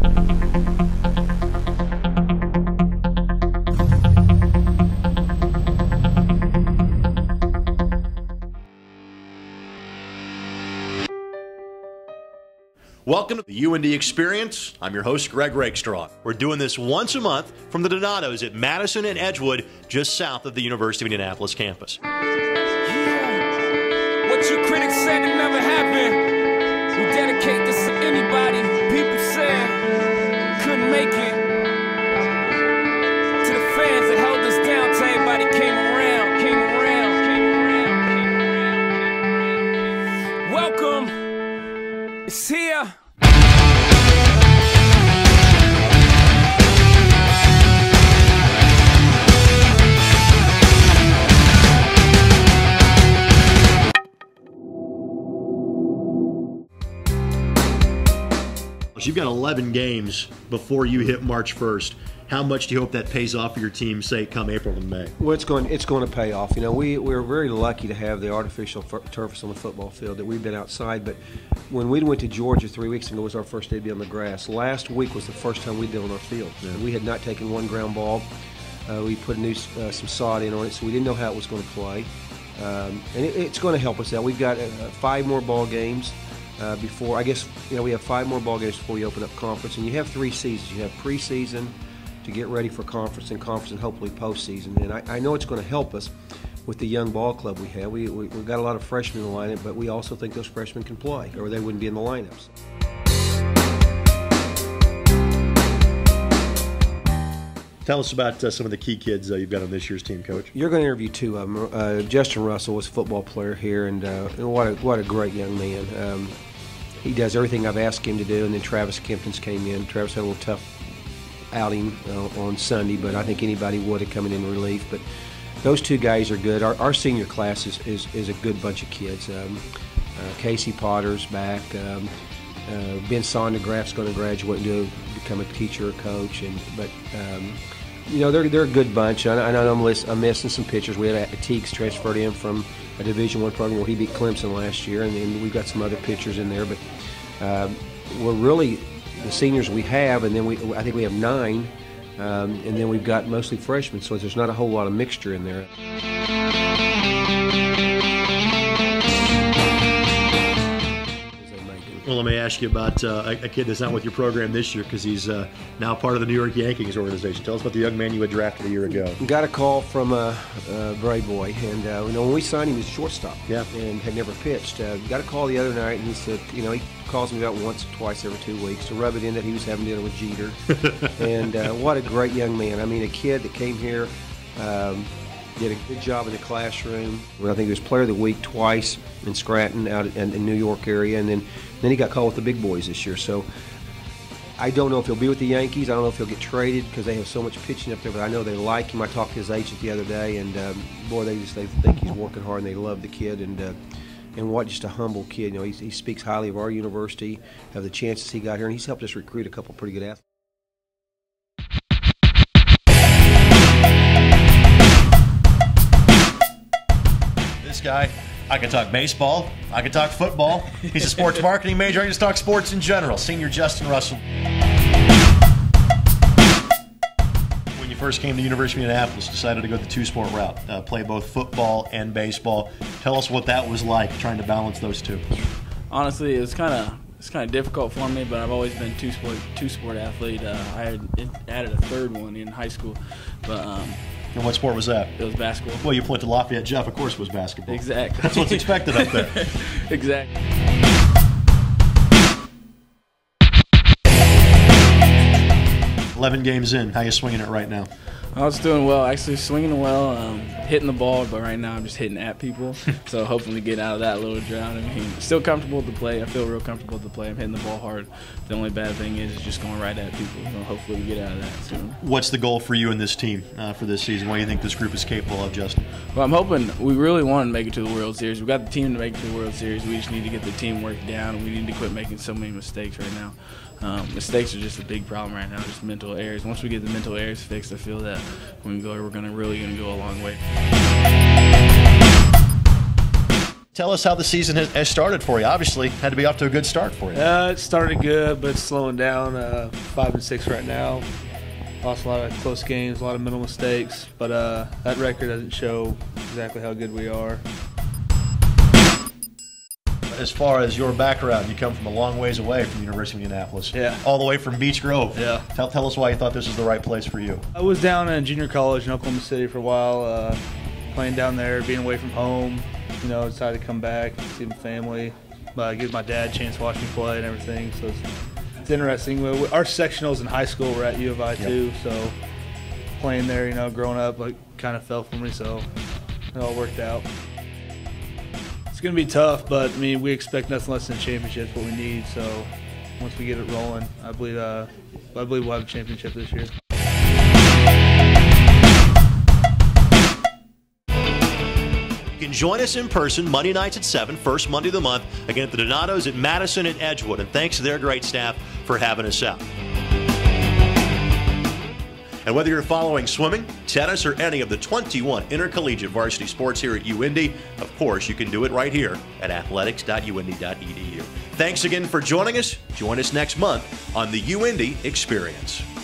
Welcome to the UIndy Experience. I'm your host, Greg Rakestraw. We're doing this once a month from the Donatos at Madison and Edgewood, just south of the University of Indianapolis campus. Yeah. What you critics said it never happened. We dedicate this to anybody. People said couldn't make it. To the fans that held us down, to everybody came around, came around, came around, came around. Welcome. It's here. You've got 11 games before you hit March 1st. How much do you hope that pays off for your team, say, come April and May? Well, it's going to pay off. You know, we're very lucky to have the artificial turf on the football field, that we've been outside. But when we went to Georgia 3 weeks ago, it was our first day to be on the grass. Last week was the first time we'd been on our field. Yeah. We had not taken one ground ball. We put some sod in on it, so we didn't know how it was going to play. And it's going to help us out. We've got 5 more ball games. Before, I guess, we have 5 more ball games before we open up conference, and you have 3 seasons. You have preseason to get ready for conference, and hopefully postseason. And I know it's going to help us with the young ball club we have. We've got a lot of freshmen in the lineup, but we also think those freshmen can play, or they wouldn't be in the lineups. Tell us about some of the key kids you've got on this year's team, Coach. You're going to interview 2 of them. Justin Russell was a football player here, and what a great young man. He does everything I've asked him to do, and then Travis Kempton's came in. Travis had a little tough outing on Sunday, but I think anybody would have coming in relief. But those 2 guys are good. Our senior class is a good bunch of kids. Casey Potter's back. Ben Sondergraf's going to graduate and become a teacher or coach. But they're a good bunch. I know I'm missing some pitchers. We had Teagues transferred in from a Division I program where he beat Clemson last year, and then we've got some other pitchers in there. But we're really the seniors we have, and then I think we have 9, and then we've got mostly freshmen, so there's not a whole lot of mixture in there. Well, let me ask you about a kid that's not with your program this year because he's now part of the New York Yankees organization. Tell us about the young man you had drafted a year ago. Got a call from Bray Boy, and when we signed him, he was a shortstop, and had never pitched. Got a call the other night, and he said, he calls me about once or twice every 2 weeks to rub it in that he was having dinner with Jeter. And what a great young man. I mean, a kid that came here, did a good job in the classroom. I think he was Player of the Week twice in Scranton, out in the New York area, and then he got called with the big boys this year. So I don't know if he'll be with the Yankees. I don't know if he'll get traded because they have so much pitching up there, but I know they like him. I talked to his agent the other day, and boy, they think he's working hard, and they love the kid, and what just a humble kid. He speaks highly of our university, of the chances he got here, and he's helped us recruit a couple pretty good athletes. This guy, I can talk baseball, I can talk football. He's a sports marketing major. I can just talk sports in general. Senior Justin Russell. When you first came to the University of Indianapolis, decided to go the 2-sport route, play both football and baseball. Tell us what that was like, trying to balance those 2. Honestly, it's kind of difficult for me, but I've always been a two-sport athlete. I had added a 3rd one in high school, but and what sport was that? It was basketball. Well, you went to Lafayette Jeff, of course it was basketball. Exactly. That's what's expected up there. Exactly. 11 games in, how you swinging it right now? I was doing well, actually swinging well, hitting the ball, but right now I'm just hitting at people. So hoping to get out of that little drought. I mean, still comfortable to play. I feel real comfortable to play. I'm hitting the ball hard. The only bad thing is just going right at people. So hopefully we get out of that soon. What's the goal for you and this team for this season? What do you think this group is capable of, Justin? Well, I'm hoping we really want to make it to the World Series. We've got the team to make it to the World Series. We just need to get the teamwork down. We need to quit making so many mistakes right now. Mistakes are just a big problem right now, just mental errors. Once we get the mental errors fixed, I feel that we're really going to go a long way. Tell us how the season has started for you. Obviously, had to be off to a good start for you. It started good, but it's slowing down. 5-6 right now. Lost a lot of close games, a lot of mental mistakes, but that record doesn't show exactly how good we are. As far as your background, you come from a long ways away from the University of Indianapolis. Yeah. All the way from Beach Grove. Yeah. Tell us why you thought this was the right place for you. I was down in junior college in Oklahoma City for a while, playing down there, being away from home. You know, decided to come back, see my family, give my dad a chance to watch me play and everything. So it's interesting. Our sectionals in high school were at U of I too, so playing there, you know, growing up, kind of fell for me, so it all worked out. It's going to be tough, but I mean, we expect nothing less than a championship. What we need. So once we get it rolling, I believe we'll have a championship this year. You can join us in person Monday nights at 7, first Monday of the month, again at the Donatos at Madison and Edgewood. And thanks to their great staff for having us out. And whether you're following swimming, tennis, or any of the 21 intercollegiate varsity sports here at UIndy, of course, you can do it right here at athletics.uindy.edu. Thanks again for joining us. Join us next month on the UIndy Xperience.